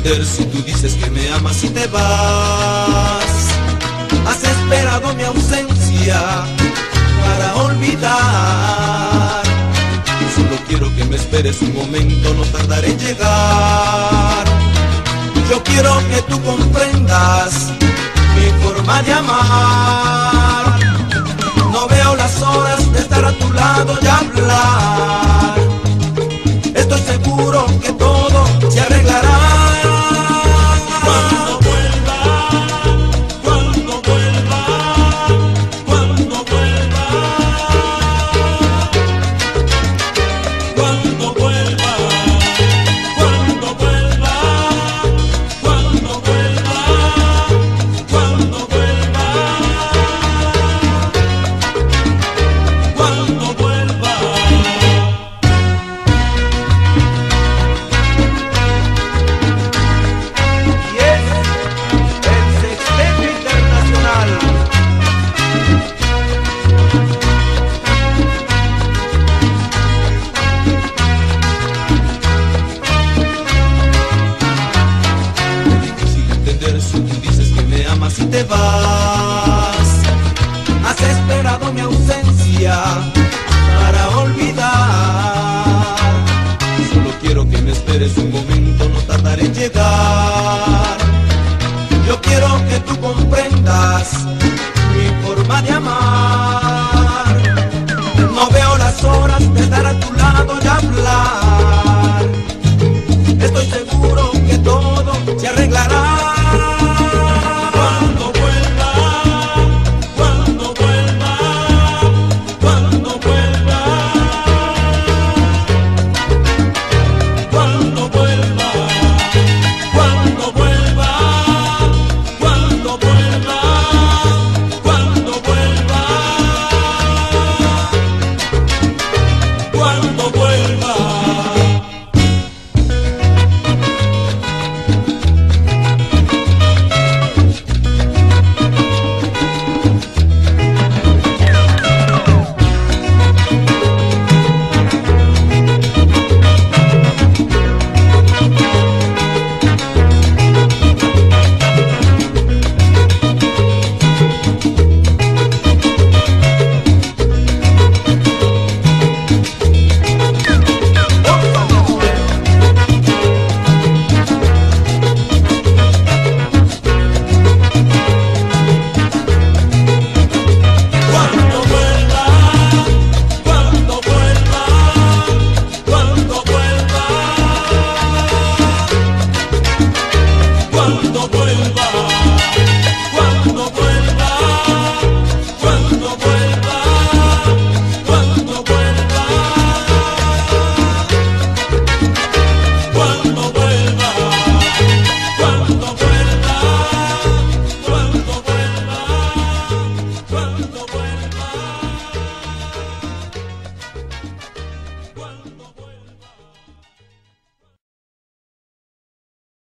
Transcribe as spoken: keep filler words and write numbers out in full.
entender si tú dices que me amas y te vas. Has esperado mi ausencia para olvidar. Solo quiero que me esperes un momento, no tardaré en llegar. Yo quiero que tú comprendas mi forma de amar. No veo las horas de estar a tu lado y hablar. Estoy seguro que todo se arreglará. Cuando vuelva, cuando vuelva, cuando vuelva, cuando vuelva, cuando vuelva, cuando vuelva, cuando vuelva, cuando vuelva. Y es el Sexteto Internacional. Es difícil entender si tú dices que me amas y te vas. Has esperado mi ausencia para olvidar. Solo quiero que me esperes un momento, no tardaré en llegar. Yo quiero que tú comprendas mi forma de amar. No veo las horas de estar a tu lado y hablar.